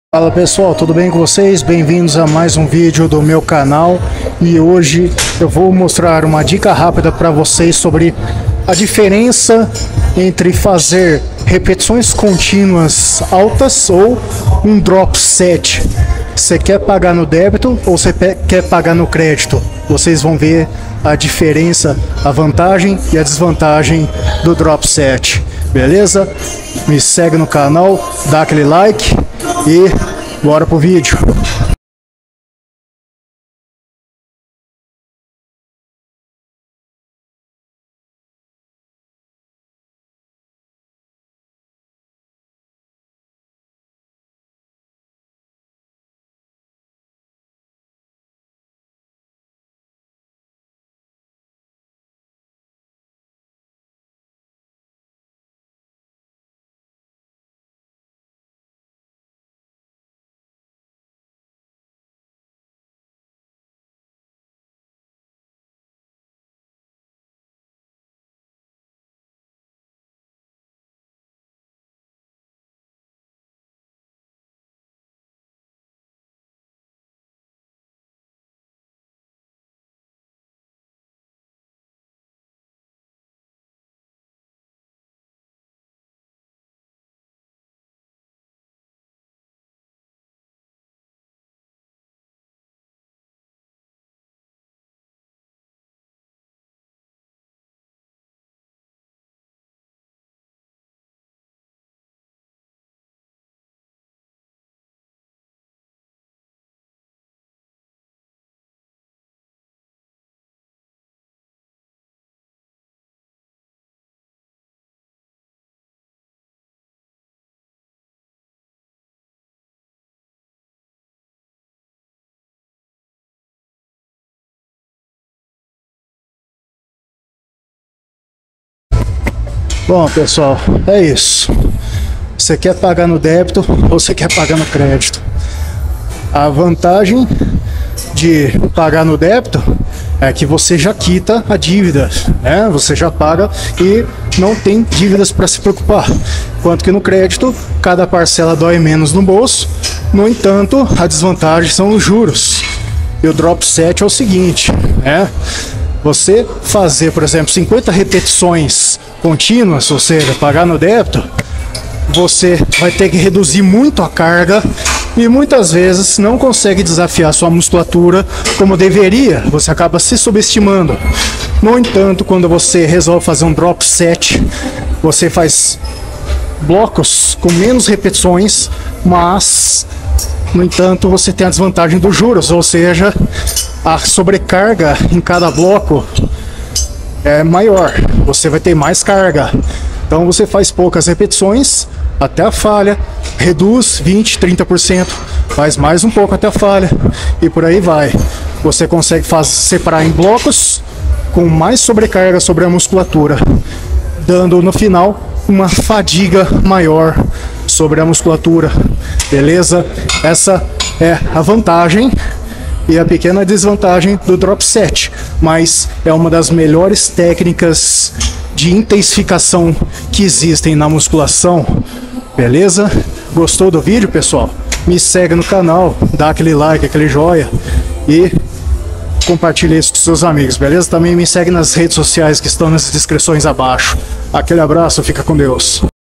Fala pessoal, tudo bem com vocês? Bem-vindos a mais um vídeo do meu canal. E hoje eu vou mostrar uma dica rápida para vocês sobre a diferença entre fazer repetições contínuas altas ou um drop set. Você quer pagar no débito ou você quer pagar no crédito? Vocês vão ver a diferença, a vantagem e a desvantagem do drop set, beleza? Me segue no canal, dá aquele like e bora pro vídeo. Bom pessoal, é isso. Você quer pagar no débito ou você quer pagar no crédito? A vantagem de pagar no débito é que você já quita a dívida, né? Você já paga e não tem dívidas para se preocupar. Enquanto que no crédito, cada parcela dói menos no bolso. No entanto, a desvantagem são os juros. E o drop set é o seguinte, né? Você fazer, por exemplo, 50 repetições contínuas, ou seja, pagar no débito, você vai ter que reduzir muito a carga e muitas vezes não consegue desafiar sua musculatura como deveria, você acaba se subestimando. No entanto, quando você resolve fazer um drop set, você faz blocos com menos repetições, mas no entanto você tem a desvantagem dos juros, ou seja, a sobrecarga em cada bloco é maior, você vai ter mais carga. Então você faz poucas repetições até a falha, reduz 20, 30%, faz mais um pouco até a falha e por aí vai. Você consegue separar em blocos com mais sobrecarga sobre a musculatura, dando no final uma fadiga maior sobre a musculatura, beleza? Essa é a vantagem e a pequena desvantagem do drop set, mas é uma das melhores técnicas de intensificação que existem na musculação, beleza? Gostou do vídeo, pessoal? Me segue no canal, dá aquele like, aquele joinha e compartilhe isso com seus amigos, beleza? Também me segue nas redes sociais que estão nas descrições abaixo. Aquele abraço, fica com Deus.